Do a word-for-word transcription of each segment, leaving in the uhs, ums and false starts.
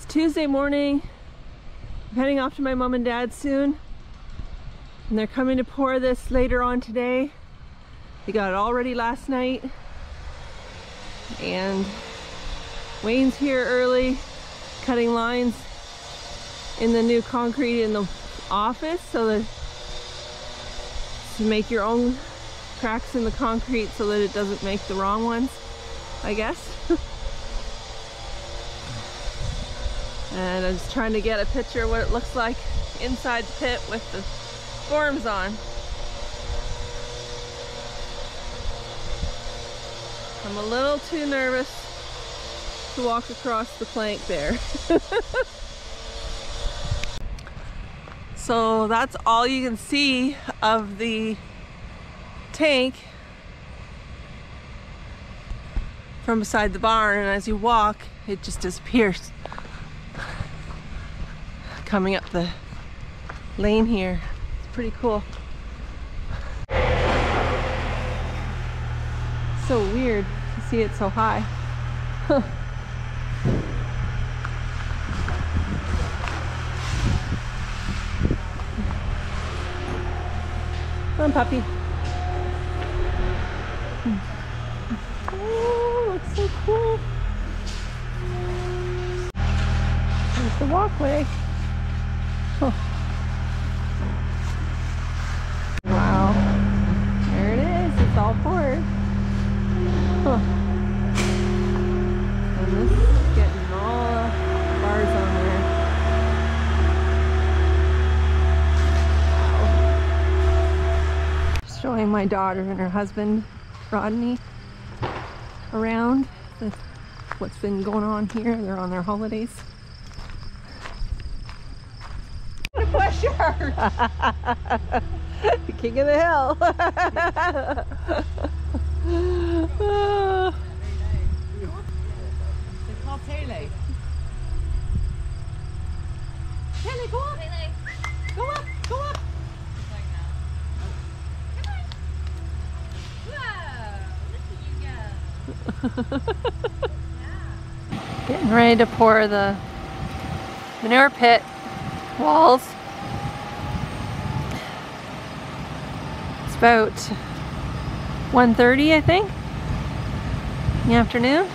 Tuesday morning. I'm heading off to my mom and dad soon, and they're coming to pour this later on today. They got it all ready last night, and Wayne's here early cutting lines in the new concrete in the office so that to make your own cracks in the concrete so that it doesn't make the wrong ones, I guess. And I'm just trying to get a picture of what it looks like inside the pit with the forms on. I'm a little too nervous to walk across the plank there. So that's all you can see of the tank from beside the barn, and as you walk it just disappears. Coming up the lane here, it's pretty cool. So weird to see it so high. Huh. Come on, puppy. Oh, looks so cool. There's the walkway. Oh. Wow. There it is. It's all poured. Huh. And this is getting all the bars on there. Wow. Just showing my daughter and her husband, Rodney, around the, what's been going on here. They're on their holidays. Sure. The king of the hill. They're called Pele. Pele, go up. Pele. Go up, go up. Come on. Whoa, look at you go. Yeah. Getting ready to pour the manure pit walls. About one thirty, I think, in the afternoon.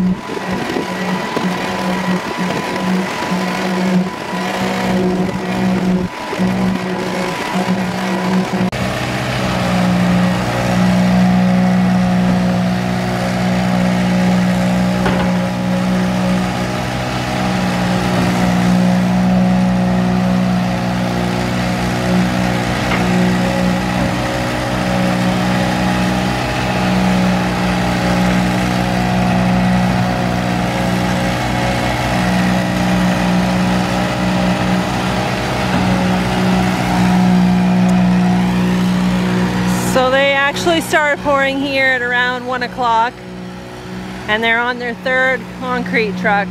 So they actually started pouring here at around one o'clock, and they're on their third concrete truck.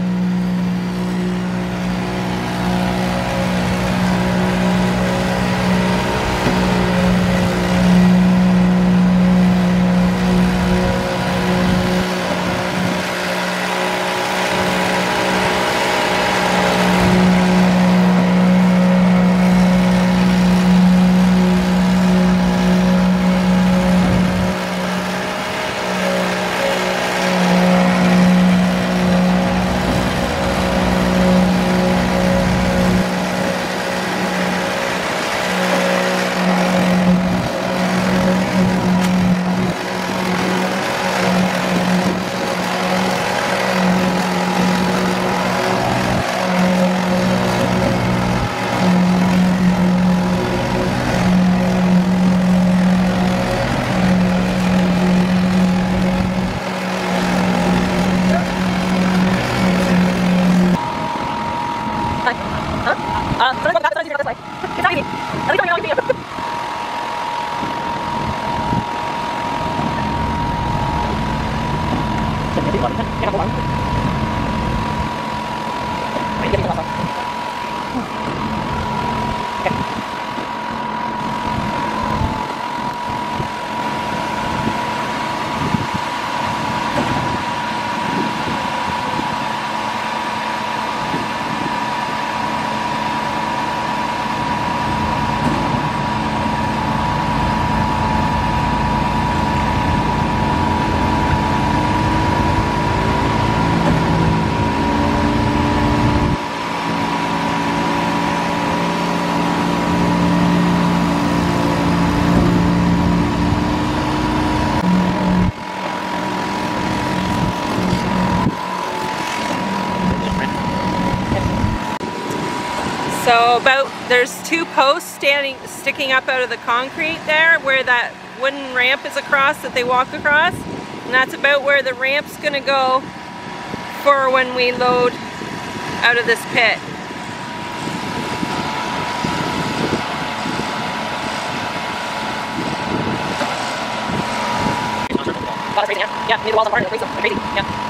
So about, there's two posts standing, sticking up out of the concrete there where that wooden ramp is across that they walk across. And that's about where the ramp's gonna go for when we load out of this pit. Yeah, need the walls apart and replace them. They're crazy. Yeah.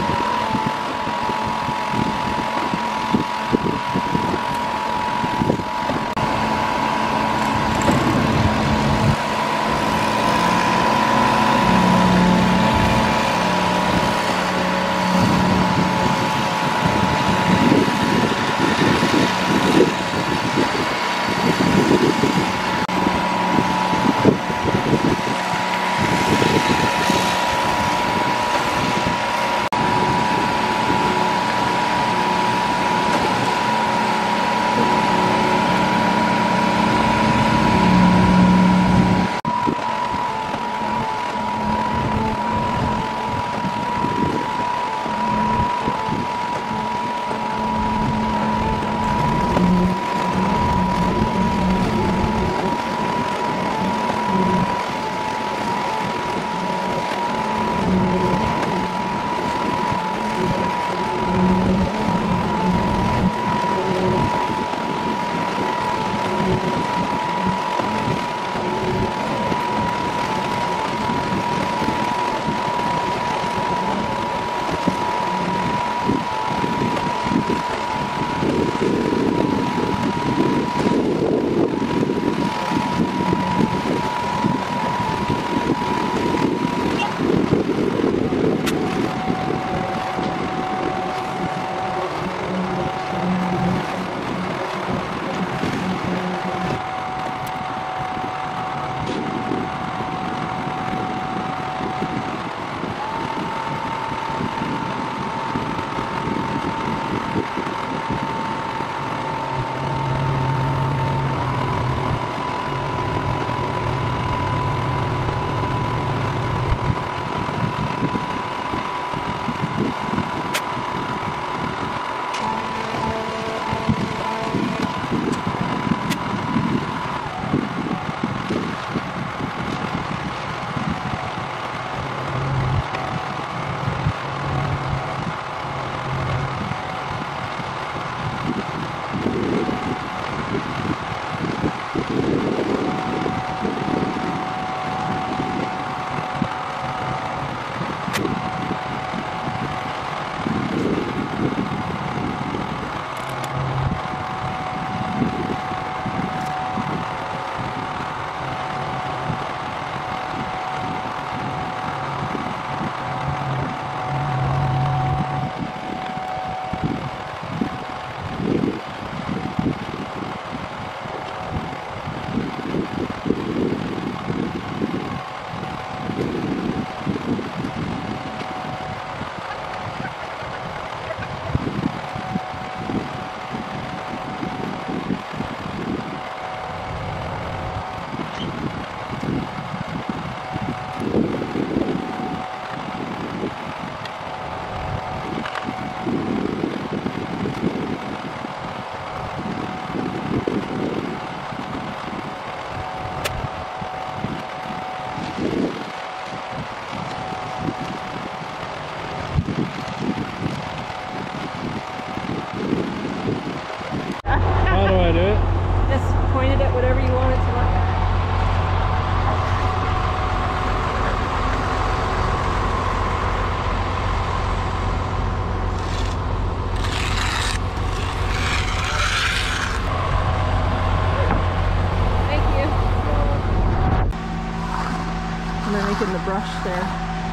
brush there.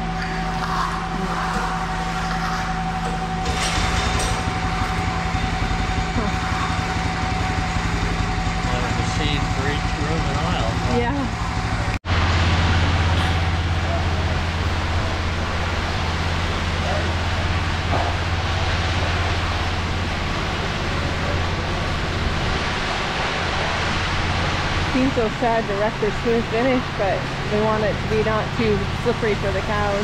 Huh. Have a machine for each room and aisle. Yeah. Seems so sad to wreck their smooth finish, but they want it to be not too slippery for the cows.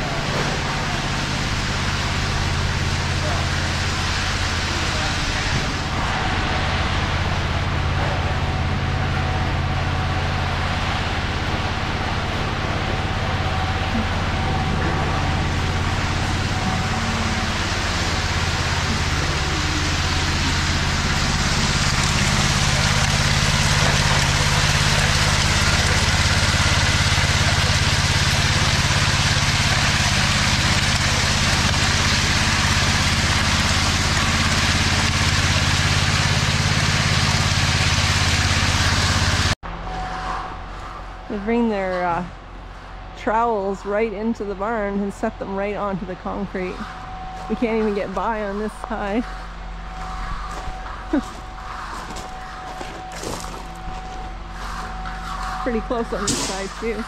They bring their uh, trowels right into the barn and set them right onto the concrete. We can't even get by on this side. Pretty close on this side too.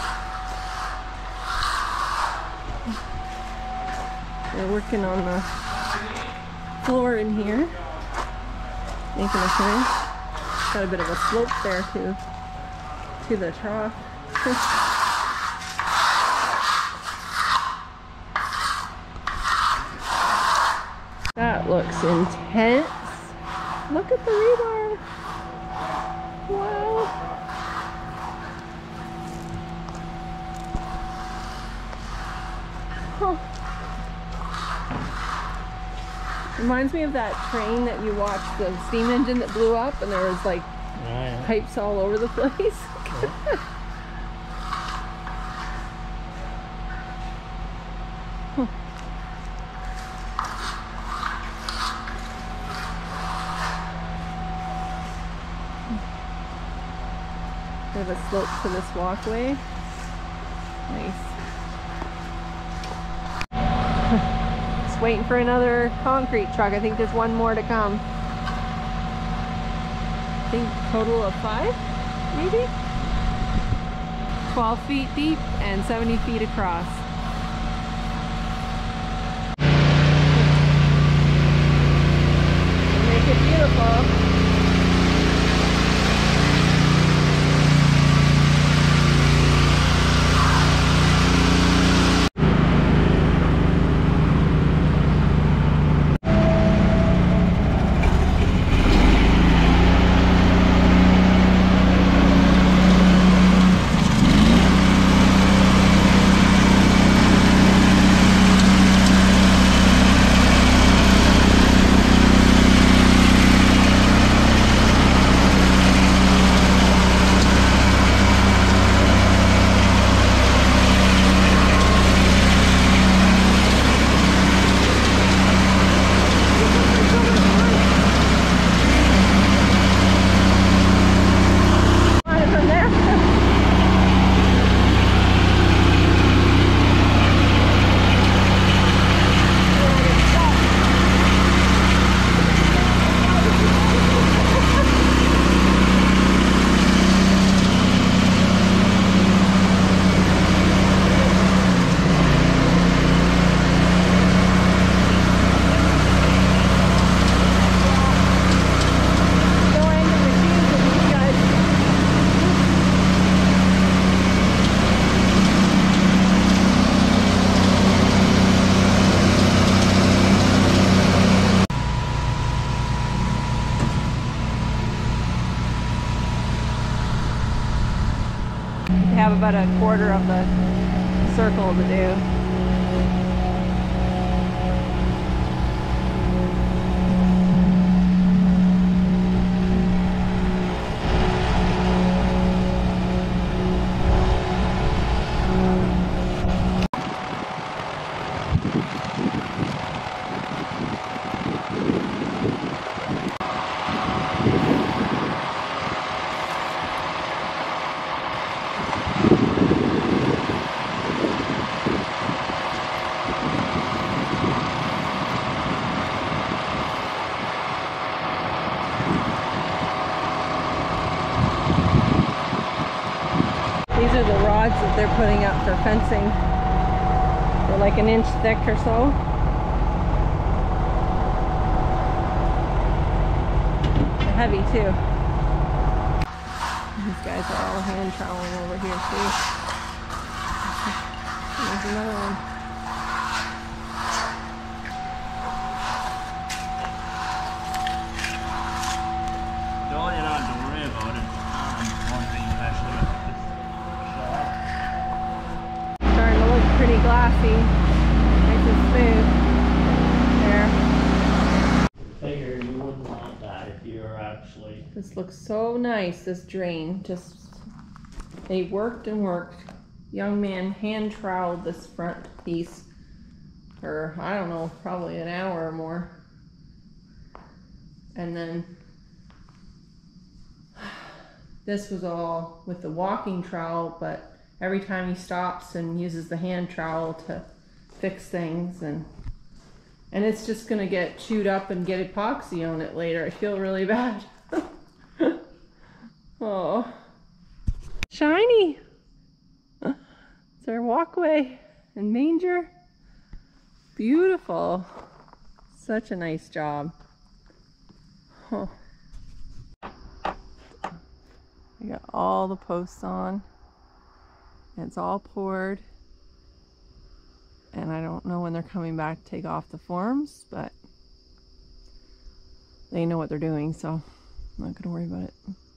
They're working on the floor in here, making a finish. Got a bit of a slope there too. To the trough. That looks intense. Look at the rebar. Wow. Huh. Reminds me of that train that you watched, the steam engine that blew up and there was like Oh, yeah. pipes all over the place. Huh. They have a slope to this walkway. Nice. Just waiting for another concrete truck. I think there's one more to come. I think total of five, maybe? twelve feet deep and seventy feet across. Make it beautiful. Have about a quarter of the circle to do. rods that they're putting up for fencing. They're like an inch thick or so. They're heavy too. These guys are all hand troweling over here too. There's another one. Don't, you know, don't worry about it. Um, one thing you actually have to shut. Starting to look pretty glassy. Nice and smooth. There. Figure you wouldn't want that if you're actually. This looks so nice, this drain. Just, they worked and worked. Young man hand troweled this front piece for, I don't know, probably an hour or more. And then this was all with the walking trowel, but every time he stops and uses the hand trowel to fix things, and and it's just gonna get chewed up and get epoxy on it later. I feel really bad. Oh, shiny. It's our walkway and manger. Beautiful. Such a nice job. Huh. I got all the posts on. And it's all poured. And I don't know when they're coming back to take off the forms, but they know what they're doing, so I'm not gonna worry about it.